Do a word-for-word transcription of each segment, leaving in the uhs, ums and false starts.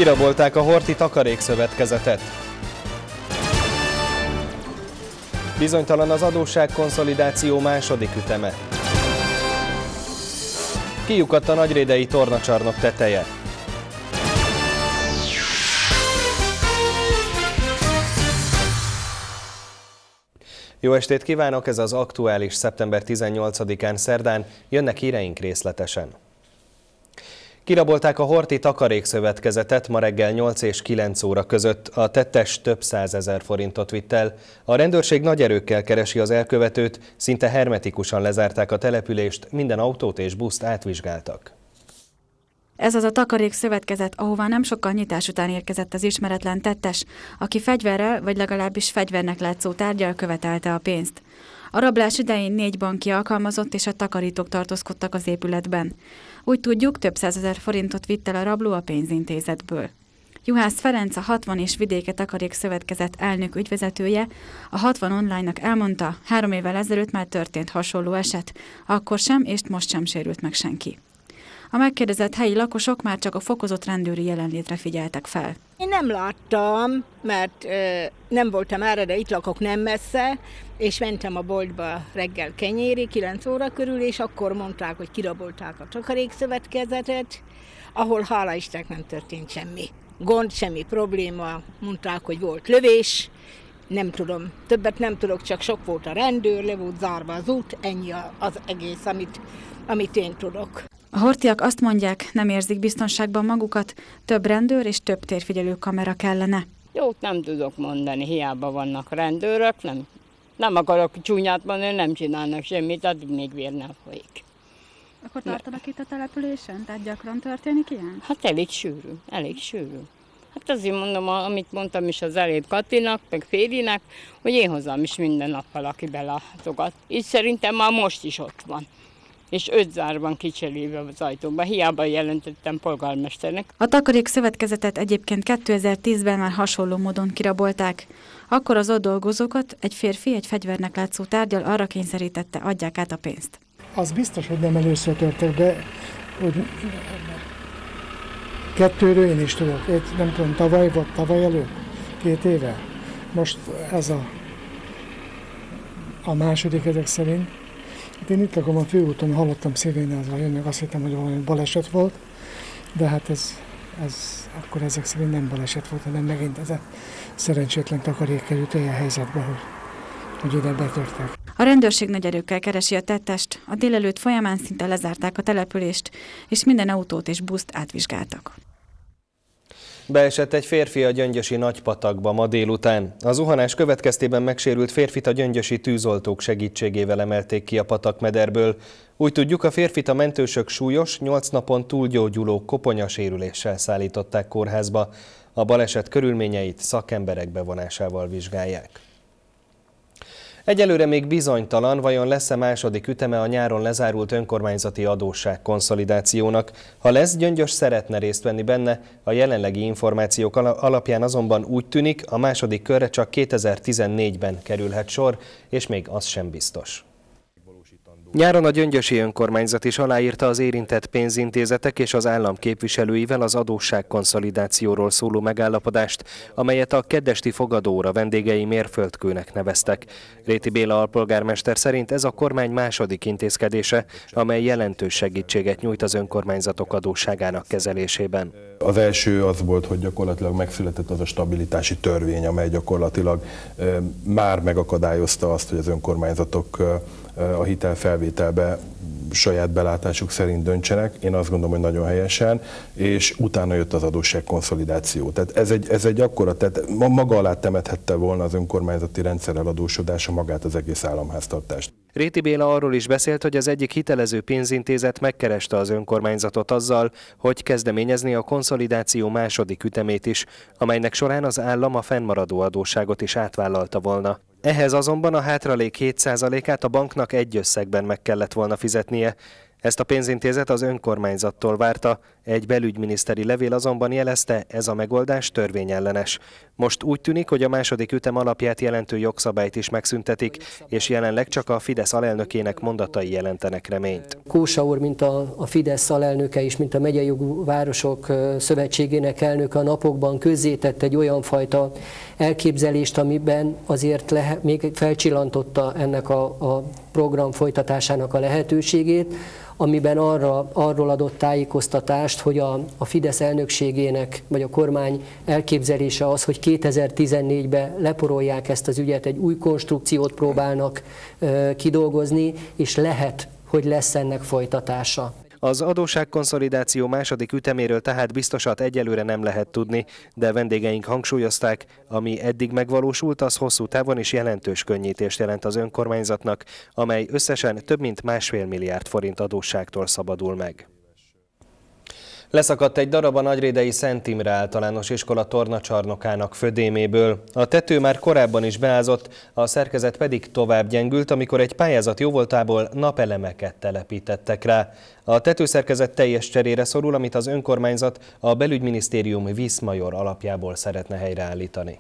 Kirabolták a Horthy Takarékszövetkezetet. Bizonytalan az adósságkonszolidáció második üteme. Kiukadt a nagyrédei tornacsarnok teteje. Jó estét kívánok, ez az aktuális szeptember tizennyolcadikán szerdán, jönnek híreink részletesen. Kirabolták a Horthy Takarékszövetkezetet ma reggel nyolc és kilenc óra között. A tettes több százezer forintot vitt el. A rendőrség nagy erőkkel keresi az elkövetőt, szinte hermetikusan lezárták a települést, minden autót és buszt átvizsgáltak. Ez az a Takarékszövetkezet, ahová nem sokkal nyitás után érkezett az ismeretlen tettes, aki fegyverrel, vagy legalábbis fegyvernek látszó tárggyal követelte a pénzt. A rablás idején négy banki alkalmazott és a takarítók tartózkodtak az épületben. Úgy tudjuk, több százezer forintot vitt el a rabló a pénzintézetből. Juhász Ferenc, a hatvan és Vidéke Takarékszövetkezet elnök ügyvezetője a hatvan online-nak elmondta, három évvel ezelőtt már történt hasonló eset, akkor sem és most sem sérült meg senki. A megkérdezett helyi lakosok már csak a fokozott rendőri jelenlétre figyeltek fel. Én nem láttam, mert ö, nem voltam erre, de itt lakok nem messze, és mentem a boltba reggel kenyéri, kilenc óra körül, és akkor mondták, hogy kirabolták a Takarékszövetkezetet, ahol hála Istennek nem történt semmi. Gond, semmi probléma, mondták, hogy volt lövés, nem tudom, többet nem tudok, csak sok volt a rendőr, le volt zárva az út, ennyi az egész, amit, amit én tudok. A horthyák azt mondják, nem érzik biztonságban magukat, több rendőr és több térfigyelő kamera kellene. Jót nem tudok mondani, hiába vannak rendőrök, nem, nem akarok csúnyát mondani, nem csinálnak semmit, addig még vér nem folyik. Akkor tartanak itt a településen? Tehát gyakran történik ilyen? Hát elég sűrű, elég sűrű. Hát azért mondom, amit mondtam is az előbb Katinak, meg Félinek, hogy én hozzám is minden nap valaki belátogat. Így szerintem már most is ott van. És öt zár van kicserélve az ajtóban. Hiába jelentettem polgármesternek. A Takarékszövetkezetet egyébként kétezer-tízben már hasonló módon kirabolták. Akkor az ott dolgozókat egy férfi egy fegyvernek látszó tárggyal arra kényszerítette, adják át a pénzt. Az biztos, hogy nem először törtek be, hogy kettőről én is tudok. Egy, nem tudom, tavaly vagy tavaly előtt, két éve. Most ez a, a második ezek szerint. Én itt lakom a főúton, hallottam szirénázva jönnek, azt hittem, hogy valami baleset volt, de hát ez, ez akkor ezek szerint nem baleset volt, hanem megint ez a szerencsétlen takarék került olyan helyzetbe, hogy, hogy ide betörtek. A rendőrség nagy erőkkel keresi a tettest, a délelőtt folyamán szinte lezárták a települést, és minden autót és buszt átvizsgáltak. Beesett egy férfi a gyöngyösi Nagypatakba ma délután. A zuhanás következtében megsérült férfit a gyöngyösi tűzoltók segítségével emelték ki a patakmederből. Úgy tudjuk, a férfit a mentősök súlyos, nyolc napon túlgyógyuló koponyasérüléssel szállították kórházba. A baleset körülményeit szakemberek bevonásával vizsgálják. Egyelőre még bizonytalan, vajon lesz-e második üteme a nyáron lezárult önkormányzati adósságkonszolidációnak. Ha lesz, Gyöngyös szeretne részt venni benne, a jelenlegi információk alapján azonban úgy tűnik, a második körre csak kétezer-tizennégyben kerülhet sor, és még az sem biztos. Nyáron a gyöngyösi önkormányzat is aláírta az érintett pénzintézetek és az állam képviselőivel az adósságkonszolidációról szóló megállapodást, amelyet a keddesti fogadóra vendégei mérföldkőnek neveztek. Réti Béla alpolgármester szerint ez a kormány második intézkedése, amely jelentős segítséget nyújt az önkormányzatok adósságának kezelésében. Az első az volt, hogy gyakorlatilag megszületett az a stabilitási törvény, amely gyakorlatilag már megakadályozta azt, hogy az önkormányzatok a hitelfelvételbe saját belátásuk szerint döntsenek. Én azt gondolom, hogy nagyon helyesen, és utána jött az adósságkonszolidáció. Tehát ez egy, ez egy akkora, tehát maga alá temethette volna az önkormányzati rendszerrel adósodása magát az egész államháztartást. Réti Béla arról is beszélt, hogy az egyik hitelező pénzintézet megkereste az önkormányzatot azzal, hogy kezdeményezni a konszolidáció második ütemét is, amelynek során az állam a fennmaradó adósságot is átvállalta volna. Ehhez azonban a hátralék hét százalékát a banknak egy összegben meg kellett volna fizetnie. Ezt a pénzintézet az önkormányzattól várta, egy belügyminiszteri levél azonban jelezte, ez a megoldás törvényellenes. Most úgy tűnik, hogy a második ütem alapját jelentő jogszabályt is megszüntetik, és jelenleg csak a Fidesz alelnökének mondatai jelentenek reményt. Kósa úr, mint a, a Fidesz alelnöke is, mint a Megyei Jogú Városok Szövetségének elnöke a napokban közzétett egy olyan fajta elképzelést, amiben azért lehet, még felcsillantotta ennek a, a program folytatásának a lehetőségét, amiben arra, arról adott tájékoztatást, hogy a, a Fidesz elnökségének, vagy a kormány elképzelése az, hogy kétezer-tizennégyben leporolják ezt az ügyet, egy új konstrukciót próbálnak uh, kidolgozni, és lehet, hogy lesz ennek folytatása. Az adósságkonszolidáció második üteméről tehát biztosat egyelőre nem lehet tudni, de vendégeink hangsúlyozták, ami eddig megvalósult, az hosszú távon is jelentős könnyítést jelent az önkormányzatnak, amely összesen több mint másfél milliárd forint adósságtól szabadul meg. Leszakadt egy darab a nagyrédei Szent Imre Általános Iskola tornacsarnokának födéméből. A tető már korábban is beázott, a szerkezet pedig tovább gyengült, amikor egy pályázat jóvoltából napelemeket telepítettek rá. A tetőszerkezet teljes cserére szorul, amit az önkormányzat a belügyminisztérium Viszmajor alapjából szeretne helyreállítani.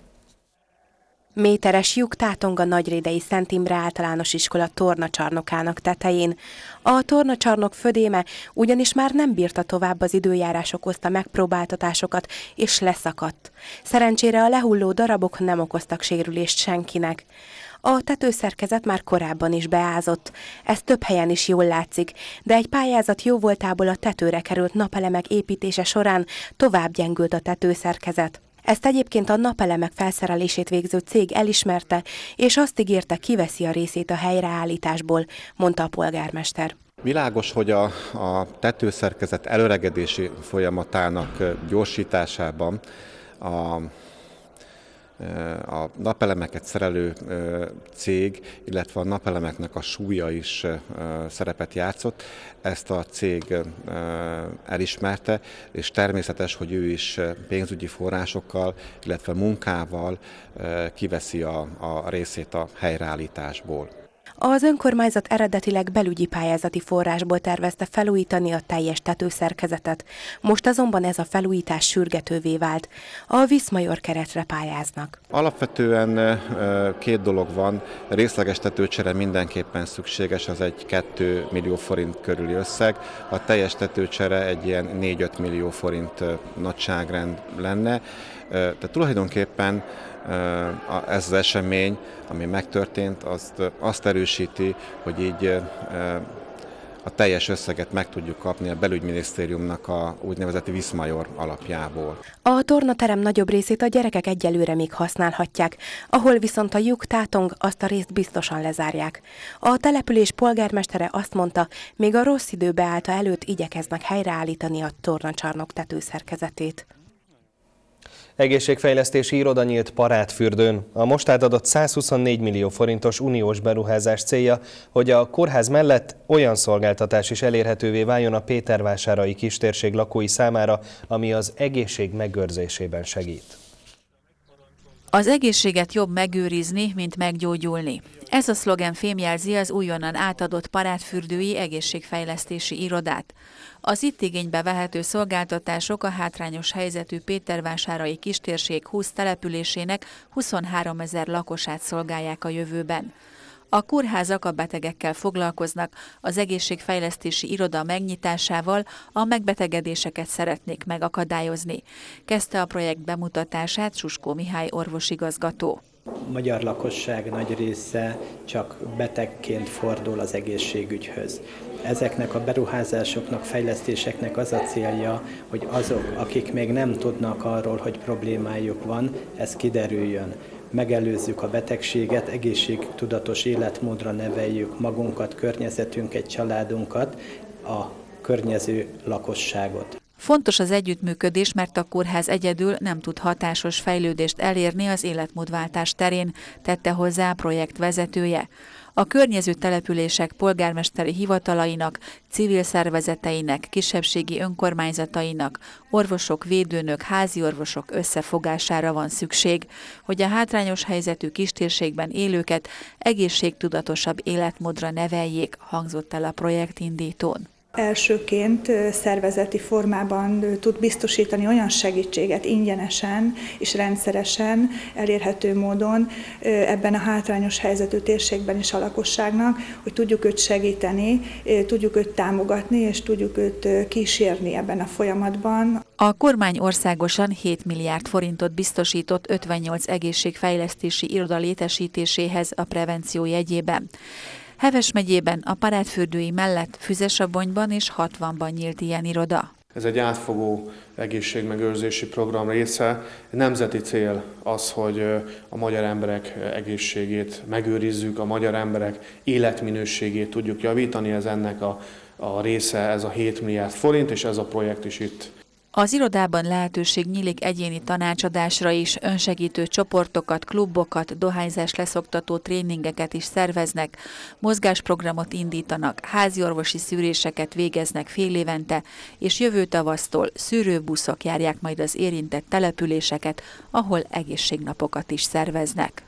Méteres lyuk tátong a nagyrédei Szent Imre Általános Iskola tornacsarnokának tetején. A tornacsarnok födéme ugyanis már nem bírta tovább az időjárás okozta megpróbáltatásokat, és leszakadt. Szerencsére a lehulló darabok nem okoztak sérülést senkinek. A tetőszerkezet már korábban is beázott. Ez több helyen is jól látszik, de egy pályázat jóvoltából a tetőre került napelemek építése során tovább gyengült a tetőszerkezet. Ezt egyébként a napelemek felszerelését végző cég elismerte, és azt ígérte, kiveszi a részét a helyreállításból, mondta a polgármester. Világos, hogy a, a tetőszerkezet előregedési folyamatának gyorsításában a A napelemeket szerelő cég, illetve a napelemeknek a súlya is szerepet játszott. Ezt a cég elismerte, és természetes, hogy ő is pénzügyi forrásokkal, illetve munkával kiveszi a, a részét a helyreállításból. Az önkormányzat eredetileg belügyi pályázati forrásból tervezte felújítani a teljes tetőszerkezetet. Most azonban ez a felújítás sürgetővé vált. A Viszmajor keretre pályáznak. Alapvetően két dolog van. Részleges tetőcsere mindenképpen szükséges, az egy két millió forint körüli összeg. A teljes tetőcsere egy ilyen négy-öt millió forint nagyságrend lenne. Tehát tulajdonképpen ez az esemény, ami megtörtént, azt, azt erősíti, hogy így a teljes összeget meg tudjuk kapni a belügyminisztériumnak a úgynevezett Viszmajor alapjából. A tornaterem nagyobb részét a gyerekek egyelőre még használhatják, ahol viszont a lyuk tátong, azt a részt biztosan lezárják. A település polgármestere azt mondta, még a rossz idő beállta előtt igyekeznek helyreállítani a tornacsarnok tetőszerkezetét. Egészségfejlesztési iroda nyílt Parádfürdőn. A most átadott százhuszonnégy millió forintos uniós beruházás célja, hogy a kórház mellett olyan szolgáltatás is elérhetővé váljon a Pétervásárai kistérség lakói számára, ami az egészség megőrzésében segít. Az egészséget jobb megőrizni, mint meggyógyulni. Ez a szlogen fémjelzi az újonnan átadott Parádfürdői egészségfejlesztési irodát. Az itt igénybe vehető szolgáltatások a hátrányos helyzetű Pétervásárai kistérség húsz településének huszonháromezer lakosát szolgálják a jövőben. A kórházak a betegekkel foglalkoznak, az egészségfejlesztési iroda megnyitásával a megbetegedéseket szeretnék megakadályozni. Kezdte a projekt bemutatását Suskó Mihály orvosigazgató. A magyar lakosság nagy része csak betegként fordul az egészségügyhöz. Ezeknek a beruházásoknak, fejlesztéseknek az a célja, hogy azok, akik még nem tudnak arról, hogy problémájuk van, ez kiderüljön. Megelőzzük a betegséget, egészségtudatos életmódra neveljük magunkat, környezetünket, családunkat, a környező lakosságot. Fontos az együttműködés, mert a kórház egyedül nem tud hatásos fejlődést elérni az életmódváltás terén, tette hozzá a projekt vezetője. A környező települések polgármesteri hivatalainak, civil szervezeteinek, kisebbségi önkormányzatainak, orvosok, védőnök, háziorvosok összefogására van szükség, hogy a hátrányos helyzetű kistérségben élőket egészségtudatosabb életmódra neveljék, hangzott el a projektindítón. Elsőként szervezeti formában tud biztosítani olyan segítséget ingyenesen és rendszeresen, elérhető módon ebben a hátrányos helyzetű térségben is a lakosságnak, hogy tudjuk őt segíteni, tudjuk őt támogatni és tudjuk őt kísérni ebben a folyamatban. A kormány országosan hét milliárd forintot biztosított ötvennyolc egészségfejlesztési iroda létesítéséhez a prevenció jegyében. Heves megyében a Parádfürdői mellett Füzesabonyban és hatvanban nyílt ilyen iroda. Ez egy átfogó egészségmegőrzési program része. Nemzeti cél az, hogy a magyar emberek egészségét megőrizzük, a magyar emberek életminőségét tudjuk javítani. Ez ennek a, a része, ez a hét milliárd forint, és ez a projekt is itt. Az irodában lehetőség nyílik egyéni tanácsadásra is, önsegítő csoportokat, klubokat, dohányzás leszoktató tréningeket is szerveznek, mozgásprogramot indítanak, háziorvosi szűréseket végeznek fél évente, és jövő tavasztól szűrőbuszok járják majd az érintett településeket, ahol egészségnapokat is szerveznek.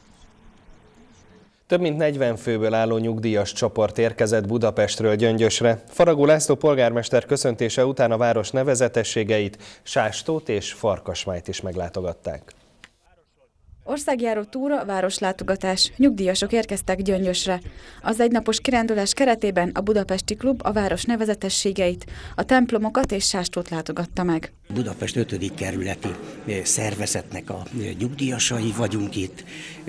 Több mint negyven főből álló nyugdíjas csoport érkezett Budapestről Gyöngyösre. Faragó László polgármester köszöntése után a város nevezetességeit, Sástót és Farkasmájt is meglátogatták. Országjáró túra, városlátogatás, nyugdíjasok érkeztek Gyöngyösre. Az egynapos kirándulás keretében a Budapesti Klub a város nevezetességeit, a templomokat és Sástót látogatta meg. Budapest ötödik kerületi szervezetnek a nyugdíjasai vagyunk itt.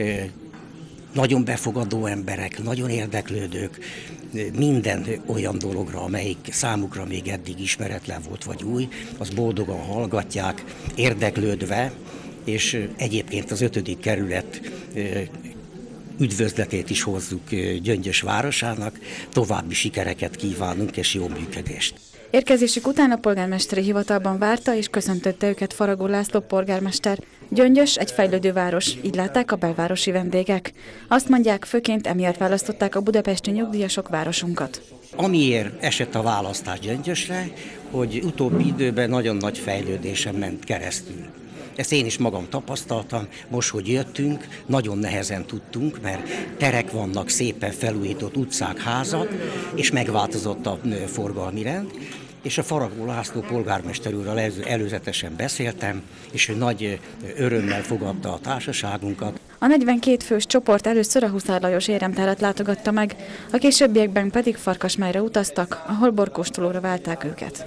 Nagyon befogadó emberek, nagyon érdeklődők, minden olyan dologra, amelyik számukra még eddig ismeretlen volt vagy új, az boldogan hallgatják, érdeklődve, és egyébként az ötödik kerület üdvözletét is hozzuk Gyöngyös városának, további sikereket kívánunk és jó működést. Érkezésük után a polgármesteri hivatalban várta és köszöntötte őket Faragó László polgármester. Gyöngyös egy fejlődő város, így látták a belvárosi vendégek. Azt mondják, főként emiatt választották a budapesti nyugdíjasok városunkat. Amiért esett a választás Gyöngyösre, hogy utóbbi időben nagyon nagy fejlődésen ment keresztül. Ezt én is magam tapasztaltam, most, hogy jöttünk, nagyon nehezen tudtunk, mert terek vannak, szépen felújított utcák, házak, és megváltozott a forgalmi rend. És a Faragó László polgármester úrral előzetesen beszéltem, és ő nagy örömmel fogadta a társaságunkat. A negyvenkét fős csoport először a Huszár Lajos éremtárat látogatta meg, a későbbiekben pedig Farkasmájra utaztak, ahol borkóstolóra válták őket.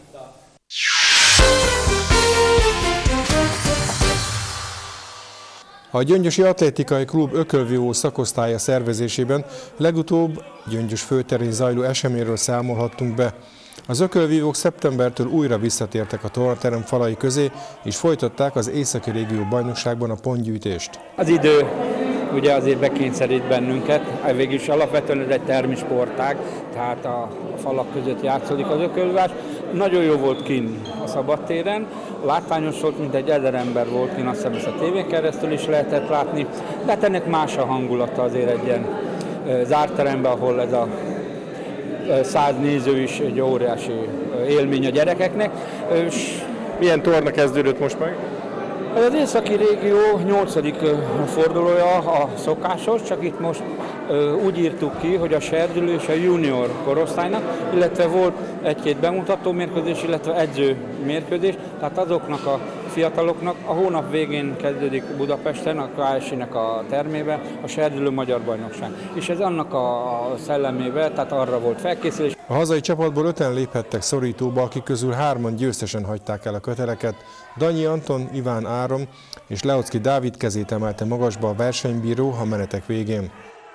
A Gyöngyösi Atlétikai Klub ökölvívó szakosztálya szervezésében legutóbb Gyöngyös főterén zajló eseményről számolhattunk be. Az ökölvívók szeptembertől újra visszatértek a tornaterem falai közé, és folytatták az északi régió bajnokságban a pontgyűjtést. Az idő ugye azért bekényszerít bennünket, végülis alapvetően ez egy termisportág, tehát a falak között játszódik az ökölvívás. Nagyon jó volt kint a szabadtéren, látványos volt, mint egy ezer ember volt kint, azt hiszem ezt a tévén keresztül is lehetett látni, de hát ennek más a hangulata azért egy ilyen zárt teremben, ahol ez a száz néző is egy óriási élmény a gyerekeknek. És milyen torna kezdődött most meg? Ez az északi régió nyolcadik fordulója a szokásos, csak itt most úgy írtuk ki, hogy a serdülő és a junior korosztálynak, illetve volt egy-két bemutató mérkőzés, illetve edző mérkőzés, tehát azoknak a fiataloknak a hónap végén kezdődik Budapesten, a ká es i-nek a termében a serdülő magyar bajnokság. És ez annak a szellemével, tehát arra volt felkészülés. A hazai csapatból öten léphettek szorítóba, akik közül hárman győztesen hagyták el a köteleket. Danyi Anton, Iván Áron és Leocki Dávid kezét emelte magasba a versenybíró a menetek végén.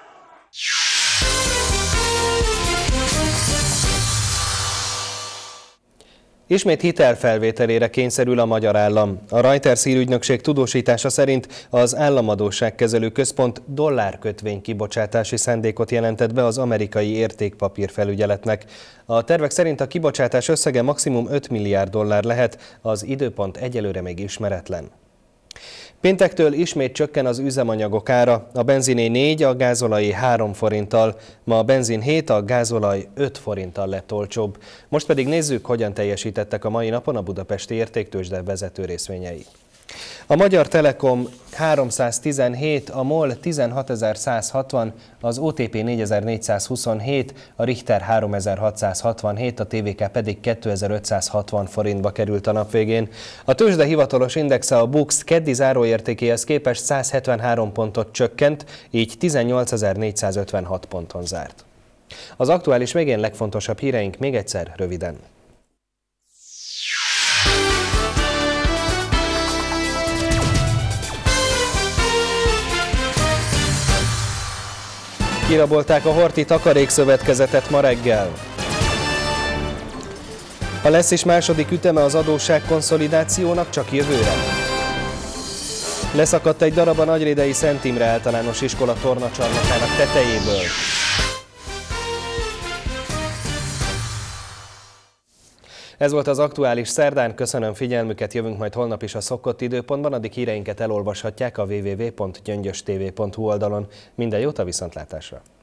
Ismét hitelfelvételére kényszerül a magyar állam. A Reuters hírügynökség tudósítása szerint az Államadósságkezelő Központ dollárkötvény kibocsátási szándékot jelentett be az amerikai értékpapírfelügyeletnek. A tervek szerint a kibocsátás összege maximum öt milliárd dollár lehet, az időpont egyelőre még ismeretlen. Péntektől ismét csökken az üzemanyagok ára, a benziné négy, a gázolajé három forinttal, ma a benzin hét, a gázolaj öt forinttal lett olcsóbb. Most pedig nézzük, hogyan teljesítettek a mai napon a budapesti értéktőzsde vezető részvényei. A Magyar Telekom háromszáztizenhét, a MOL tizenhatezer-száz-hatvan, az o té pé négyezer-négyszázhuszonhét, a Richter háromezer-hatszázhatvanhét, a té vé ká pedig kétezer-ötszázhatvan forintba került a nap végén. A tőzsde hivatalos indexe, a BUX keddi záróértékéhez képest száz hetvenhárom pontot csökkent, így tizennyolcezer-négyszázötvenhat ponton zárt. Az aktuális végén legfontosabb híreink még egyszer röviden. Kirabolták a Horthy Takarékszövetkezetet ma reggel. Ha lesz is második üteme az adósságkonszolidációnak, csak jövőre. Leszakadt egy darab a nagyrédei Szent Imre Általános Iskola tornacsarnokának tetejéből. Ez volt az aktuális szerdán, köszönöm figyelmüket, jövünk majd holnap is a szokott időpontban, addig híreinket elolvashatják a double-u double-u double-u pont gyöngyös t v pont hu oldalon. Minden jót, a viszontlátásra!